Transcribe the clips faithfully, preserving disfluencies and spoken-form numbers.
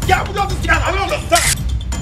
Yeah, we don't understand. I don't understand.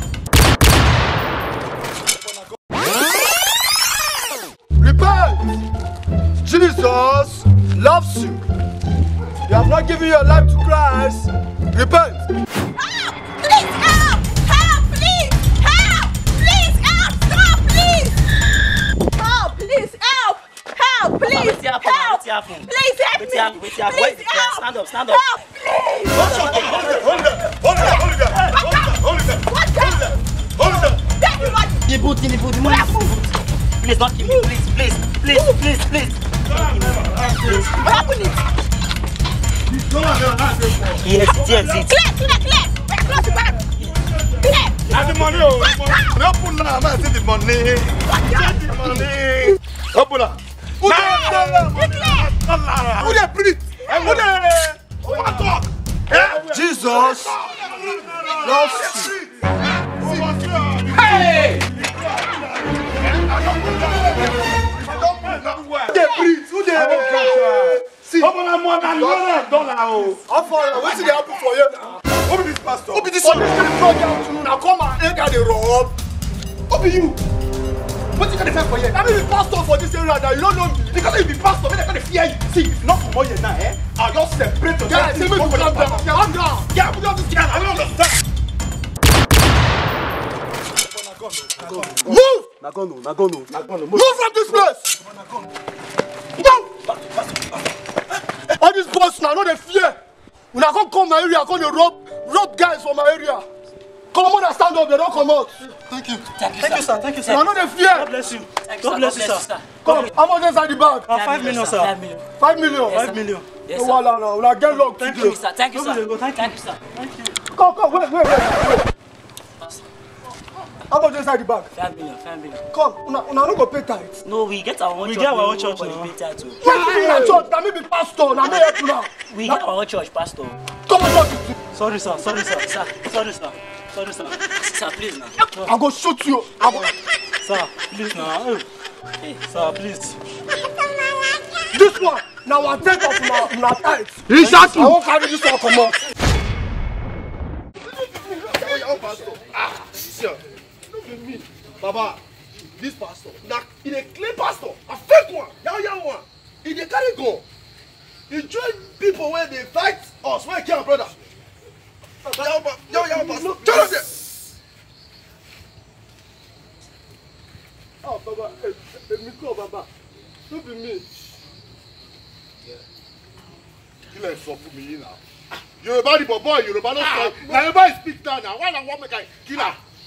Repent! Jesus loves you. You have not given your life to Christ. Repent! Help! Please help! Help! Please! Help! Please help! Stop! Please! Help! Please help! Help! Please! Help! Please help me! Please help! Stand up, stand up. Help! Please! Hold it, hold it, hold it, hold it, hold it, What hold it, hold it. Thank you, Lord. The boot, the boot, the money is boot. Please don't kill me, please, please, please, please, please. What happened? Yes, yes, yes. Clear, clear, clear! We're close to back! Clear! Now the money, oh, money. Open now, man, see the money. See the money. Open up. Who Clear! they breathe? Who they? Who they talk? Jesus loves you. Hey! Who they breathe? Who they? See, Open up more than one dollar. how far? What's the happen for you now? Who be this pastor? Who be this one? Now come and enter the rob. Who be you? What you gonna defend for here? I mean, the pastor for this area now. You don't know me. Because if you be pastor, then I gonna fear you. See, if not for more here now, eh? I'll just separate yourself. Yeah, say me to calm down. Calm down. Yeah, we don't understand. I don't understand. Move! Nagono, Nagono, Nagono. Move from this place! Move! All these boys now, no they fear. When I come come my area, I come to rob, rob guys from my area. Come on and stand up, they don't come out. Thank you. Thank you, Thank you, sir. Thank you, sir. Now no they fear. God bless you. God bless you, sir. Come, how much inside the bag? Uh, five million, sir. Five million. Five million. Five million. Yes, No sir. wala now. Now get locked. Thank today. you, sir. Thank you, Go, sir. go, thank you. Thank you, sir. Thank you. Come, come, wait, wait, wait. wait. How much inside the bag? Five million, five million. Come, una, una no go pay tithe. No, we get our own We church. get our own no church nobody now. pay tithe too. Why you be in a church? Now me be pastor. Now me help you now. We get our own church, pastor. Come on, church. Sorry, sir. Sorry, sir. Sir, Sorry, sir. Sorry, sir. sir, please now. I go shoot you. I go. Sir, please now. Hey, sir, please. This one. Now I take off my my tithe. Exactly. I won't carry this one come out. Ah, sir. Look at me. Baba, this pastor, now he a clean pastor, a fake one, young young one. He dey carry gun. He join people where they fight us, where kill our brother. Young young young pastor. Tell us it. Oh, Baba, hey, hey, me go, Baba. Don't be me. Kill us for me now. Yoruba the boy, Yoruba no stop. Now Yoruba speak down now. Why na one make I kill her?